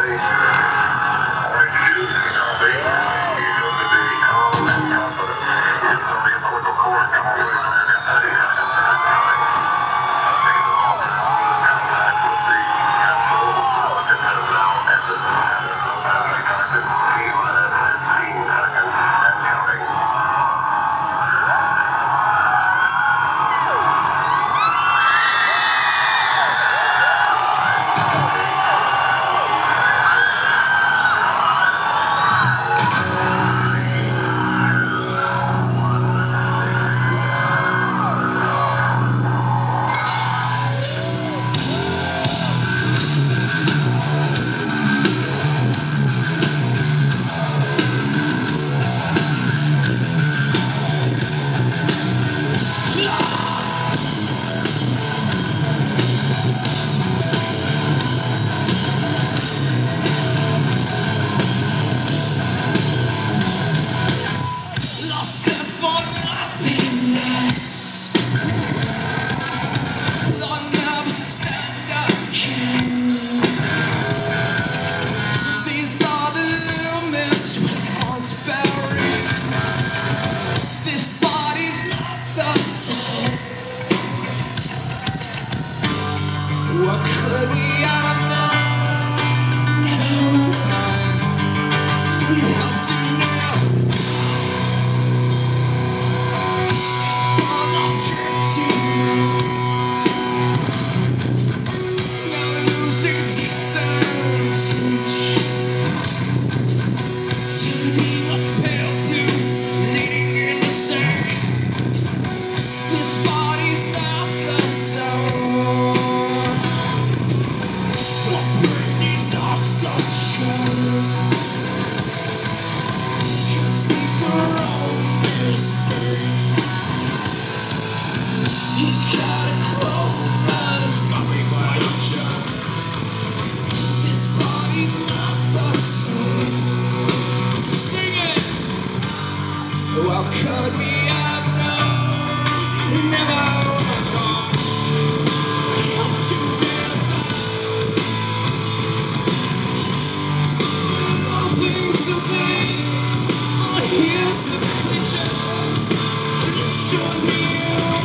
What could we have known? Never known how to know. All I'm drifting, now losing distance, turning like pale blue, leading in the sand. This body's not the soul. He's got a crow, eyes coming by the shot. This body's not the same. Sing it! How could we have known? Never known how to build all things to be. Oh, here's the picture. This should be you.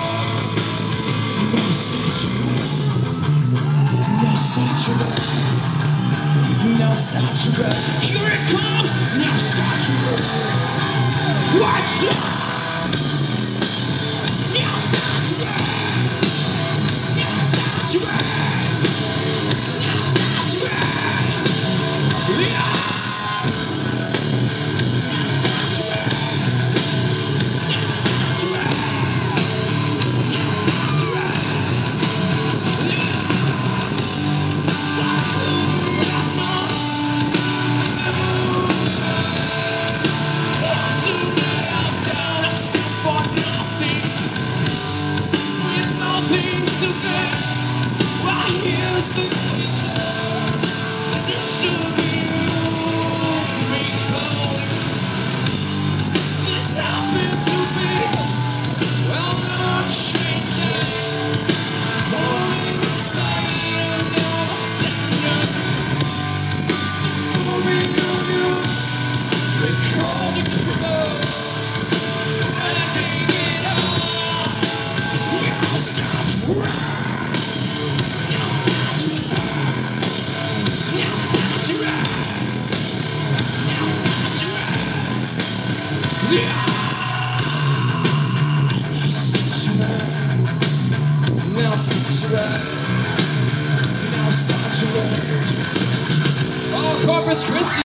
Now saturate, here it comes, now saturate. What's up? Now saturate, now saturate, now saturate. Yeah. Now saturate, now saturate. Oh, Corpus Christi.